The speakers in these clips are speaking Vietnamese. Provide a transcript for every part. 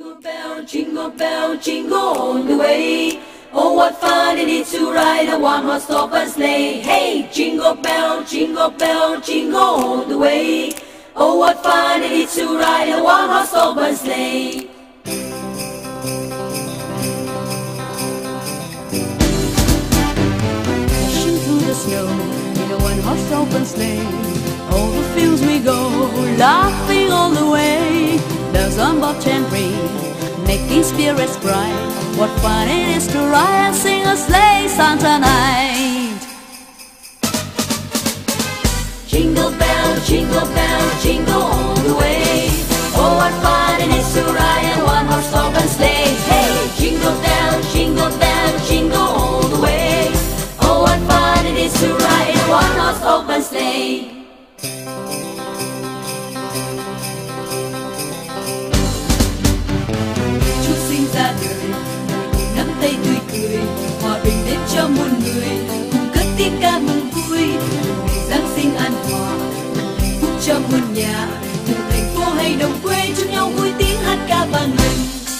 Jingle bell, jingle all the way. Oh, what fun it is to ride a one-horse open sleigh. Hey, jingle bell, jingle bell, jingle all the way. Oh, what fun it is to ride a one-horse open sleigh. Dashing through the snow in a one-horse open sleigh. All the fields we go, laughing all the way. Bells on bobtail ring, making spirits bright. What fun it is to ride and sing a sleigh song tonight. Jingle bell, jingle all the way. Oh, what fun it is to ride in one horse open sleigh. Hey, jingle bell, jingle all the way. Oh, what fun it is to ride in one horse open sleigh. Ra đời nắm tay tươi cười, hòa bình đến cho muôn người cùng cất tiếng ca mừng vui. Ngày Giáng sinh an hòa, hạnh phúc cho muôn nhà. Từ thành phố hay đồng quê chung nhau vui tiếng hát ca vang lên.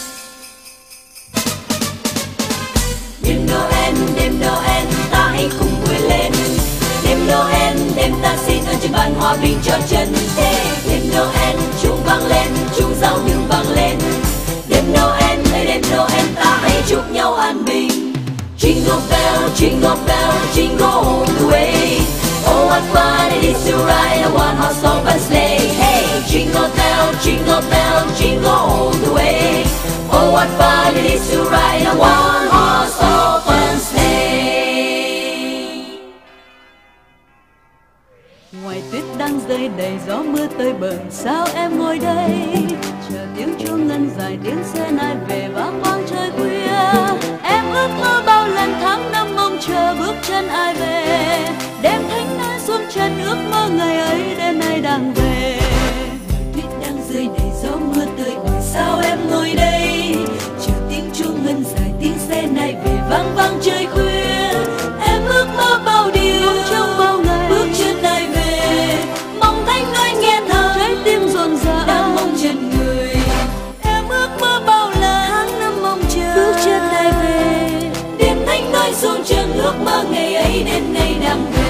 Đêm Noel ta hãy cùng vui lên. Đêm Noel ta xin ơn trên bàn hòa bình cho chân thế. Đêm Noel chuông vang lên, chuông giao hưởng vang lên. Đêm Noel ta hãy chúc nhau an bình. Jingle bell, jingle all the way. Oh, what fun it is to ride a one-horse open sleigh. Hey, jingle bell, jingle all the way. Oh, what fun it is to ride a one-horse open sleigh. Ngoài tuyết đang rơi đầy, gió mưa tơi bời, sao em ngồi đây chờ tiếng chuông ngân dài, tiếng xe nai về vang vang trời khuya. Em ước mơ bao lần tháng năm mong chờ bước chân ai về. Đêm thánh nói xuống chân ước mơ ngày ấy đêm nay đang về. Tuyết đang rơi đầy, gió mưa tươi bời, sao em ngồi đây chờ tiếng chuông ngân dài, tiếng xe nai về vang vang trời khuya. Em ước mơ bao điều trong bao ngày bước chân ai về. Mong thánh nói nghe thầm trái tim rộn rã đang mong chân người. Em ước mơ bao lần tháng năm mong chờ bước chân ai về. Đêm thánh nói xuống chân ước mơ ngày ấy đến nay đang về.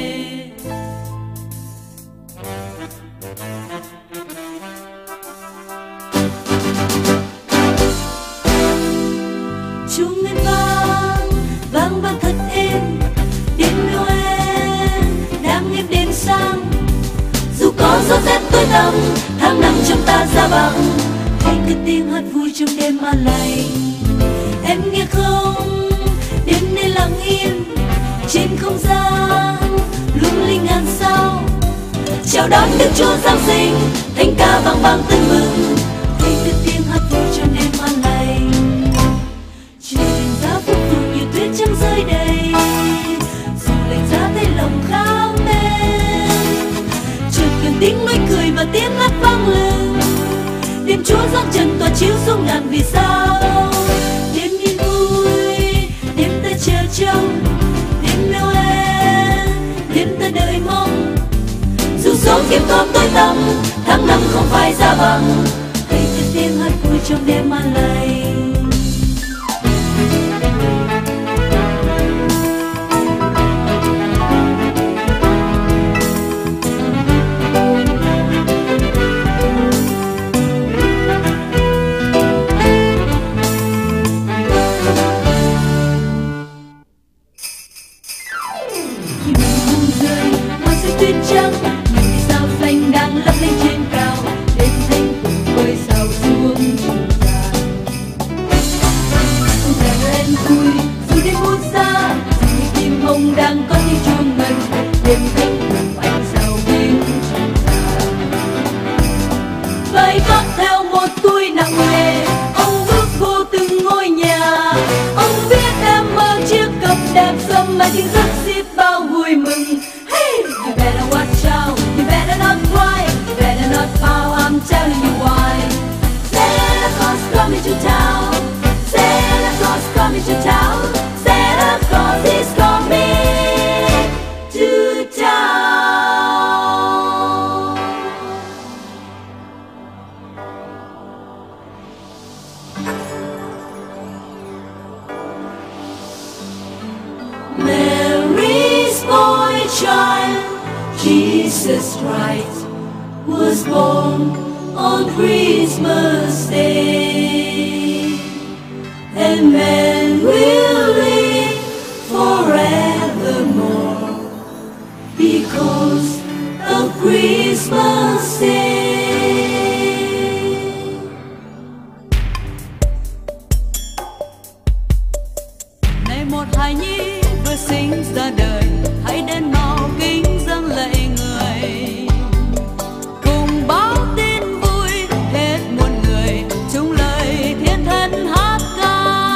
Chuông ngân vang vang thật êm. Đêm Noel đang êm đêm sang. Dù có gió rét tối tăm, tháng năm trong ta ra bằng. Hãy cất tiếng hát vui trong đêm an lành. Em nghe không? Đêm nay lặng yên trên không gian lung linh ngàn sao. Chào đón Đức Chúa Giáng sinh, thánh ca vang vang tưng mừng. Hãy cất tiếng hát vui trong đêm an lành. Trời lạnh giá phúc phượng như tuyết trắng rơi đầy. Dù lạnh giá thấy lòng khao tên. Chợt gần tiếng nói cười và tiếng hát vang lên. Đêm Chúa giáng trần tỏa chiếu xuống ngàn vì sao. Đêm yên vui, đêm ta chờ trông. Đêm Noel, đêm ta đợi mong. Dù gió kiếm có tối tăm, tháng năm không phải ra bằng. Hãy cất tiếng hát vui trong đêm an lành. Tuyết trắng, những vì sao xanh đang lấp lánh trên cao. Đêm thanh cùng với sao xuống chiều dài. Jesus Christ was born on Christmas Day, and man will live forevermore because of Christmas Day. Này một hài nhi vừa sinh ra đời, hãy đến mau kính dâng lạy người, cùng báo tin vui hết muôn người, chung lời thiên thần hát ca.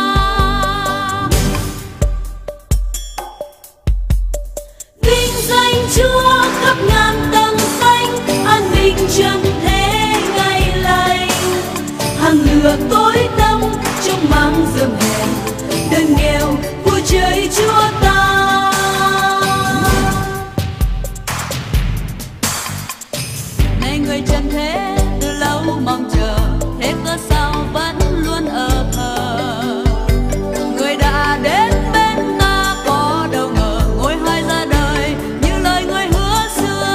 Vinh danh Chúa khắp ngàn tầng xanh, an bình trần thế ngày lành. Hàng lửa tối tăm trong mang rơm hèn, đơn nghèo của trời Chúa ta. Này người trần thế từ lâu mong chờ, thế cớ sao vẫn luôn ở thờ. Người đã đến bên ta có đâu ngờ, ngôi hai ra đời như lời người hứa xưa.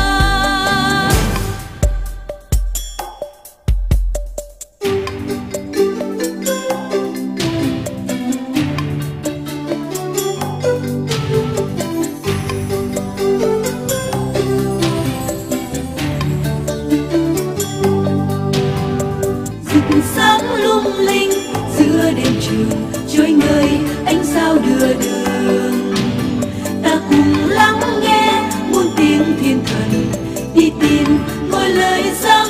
Rực sáng lung linh giữa đêm trường, trôi ngời ánh sao đưa đường. Ta cùng lắng nghe muôn tiếng thiên thần đi tìm ngôi lời giao